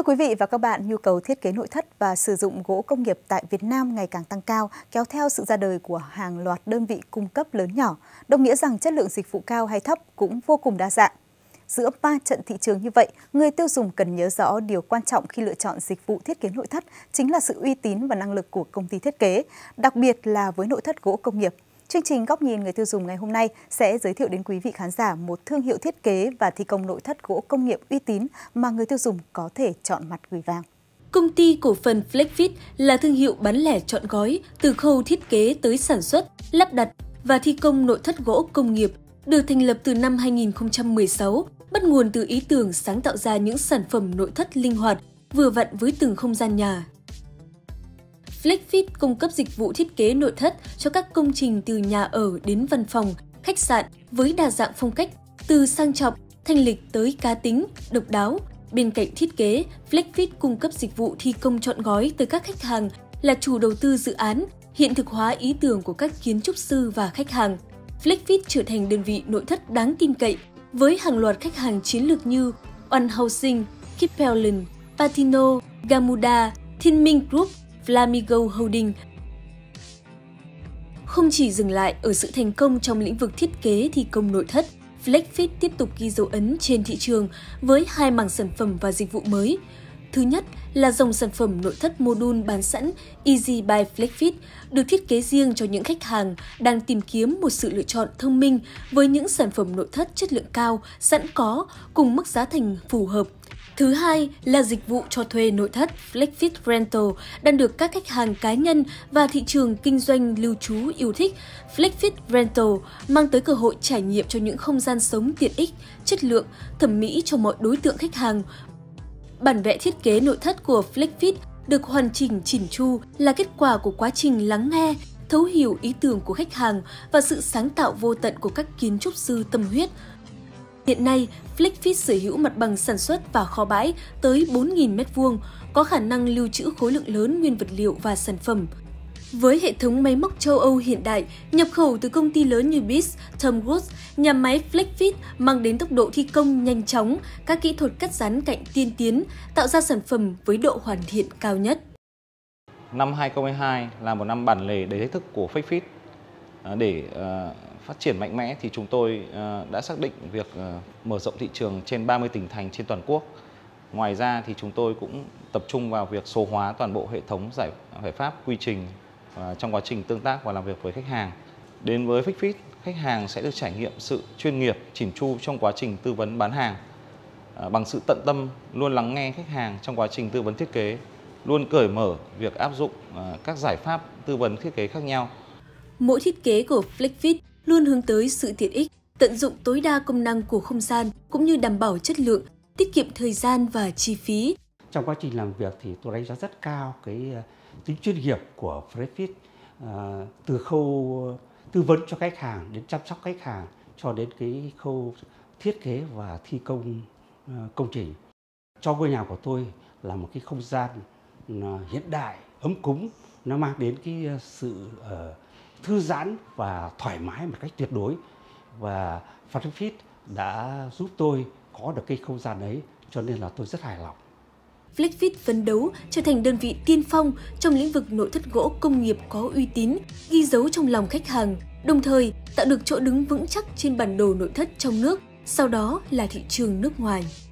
Thưa quý vị và các bạn, nhu cầu thiết kế nội thất và sử dụng gỗ công nghiệp tại Việt Nam ngày càng tăng cao, kéo theo sự ra đời của hàng loạt đơn vị cung cấp lớn nhỏ, đồng nghĩa rằng chất lượng dịch vụ cao hay thấp cũng vô cùng đa dạng. Giữa ba trận thị trường như vậy, người tiêu dùng cần nhớ rõ điều quan trọng khi lựa chọn dịch vụ thiết kế nội thất chính là sự uy tín và năng lực của công ty thiết kế, đặc biệt là với nội thất gỗ công nghiệp. Chương trình Góc nhìn người tiêu dùng ngày hôm nay sẽ giới thiệu đến quý vị khán giả một thương hiệu thiết kế và thi công nội thất gỗ công nghiệp uy tín mà người tiêu dùng có thể chọn mặt gửi vào. Công ty cổ phần Flexfit là thương hiệu bán lẻ trọn gói từ khâu thiết kế tới sản xuất, lắp đặt và thi công nội thất gỗ công nghiệp, được thành lập từ năm 2016, bắt nguồn từ ý tưởng sáng tạo ra những sản phẩm nội thất linh hoạt, vừa vặn với từng không gian nhà. Flexfit cung cấp dịch vụ thiết kế nội thất cho các công trình từ nhà ở đến văn phòng, khách sạn với đa dạng phong cách, từ sang trọng, thanh lịch tới cá tính, độc đáo. Bên cạnh thiết kế, Flexfit cung cấp dịch vụ thi công trọn gói tới các khách hàng là chủ đầu tư dự án, hiện thực hóa ý tưởng của các kiến trúc sư và khách hàng. Flexfit trở thành đơn vị nội thất đáng tin cậy với hàng loạt khách hàng chiến lược như One Housing, Kipelin, Patino, Gamuda, Thiên Minh Group, Flamingo Holding. Không chỉ dừng lại ở sự thành công trong lĩnh vực thiết kế thi công nội thất, Flexfit tiếp tục ghi dấu ấn trên thị trường với hai mảng sản phẩm và dịch vụ mới. Thứ nhất là dòng sản phẩm nội thất mô-đun bán sẵn Easy by Flexfit, được thiết kế riêng cho những khách hàng đang tìm kiếm một sự lựa chọn thông minh với những sản phẩm nội thất chất lượng cao, sẵn có, cùng mức giá thành phù hợp. Thứ hai là dịch vụ cho thuê nội thất Flexfit Rental đang được các khách hàng cá nhân và thị trường kinh doanh lưu trú yêu thích. Flexfit Rental mang tới cơ hội trải nghiệm cho những không gian sống tiện ích, chất lượng, thẩm mỹ cho mọi đối tượng khách hàng. Bản vẽ thiết kế nội thất của Flexfit được hoàn chỉnh chỉn chu là kết quả của quá trình lắng nghe, thấu hiểu ý tưởng của khách hàng và sự sáng tạo vô tận của các kiến trúc sư tâm huyết. Hiện nay, Flexfit sở hữu mặt bằng sản xuất và kho bãi tới 4.000 m2, có khả năng lưu trữ khối lượng lớn nguyên vật liệu và sản phẩm. Với hệ thống máy móc châu Âu hiện đại, nhập khẩu từ công ty lớn như BIS, Tom Woods, nhà máy Flexfit mang đến tốc độ thi công nhanh chóng, các kỹ thuật cắt dán cạnh tiên tiến, tạo ra sản phẩm với độ hoàn thiện cao nhất. Năm 2022 là một năm bản lề đầy thách thức của Flexfit. Để phát triển mạnh mẽ thì chúng tôi đã xác định việc mở rộng thị trường trên 30 tỉnh thành trên toàn quốc. Ngoài ra thì chúng tôi cũng tập trung vào việc số hóa toàn bộ hệ thống giải pháp quy trình trong quá trình tương tác và làm việc với khách hàng. Đến với Flexfit, khách hàng sẽ được trải nghiệm sự chuyên nghiệp, chỉn chu trong quá trình tư vấn bán hàng. Bằng sự tận tâm, luôn lắng nghe khách hàng trong quá trình tư vấn thiết kế, luôn cởi mở việc áp dụng các giải pháp tư vấn thiết kế khác nhau. Mỗi thiết kế của Flexfit luôn hướng tới sự tiện ích, tận dụng tối đa công năng của không gian cũng như đảm bảo chất lượng, tiết kiệm thời gian và chi phí. Trong quá trình làm việc thì tôi đánh giá rất cao cái tính chuyên nghiệp của Flexfit, từ khâu tư vấn cho khách hàng đến chăm sóc khách hàng cho đến cái khâu thiết kế và thi công công trình. Cho ngôi nhà của tôi là một cái không gian hiện đại, ấm cúng, nó mang đến cái sự thư giãn và thoải mái một cách tuyệt đối, và Flexfit đã giúp tôi có được cái không gian ấy, cho nên là tôi rất hài lòng. Flexfit phấn đấu trở thành đơn vị tiên phong trong lĩnh vực nội thất gỗ công nghiệp có uy tín, ghi dấu trong lòng khách hàng, đồng thời tạo được chỗ đứng vững chắc trên bản đồ nội thất trong nước, sau đó là thị trường nước ngoài.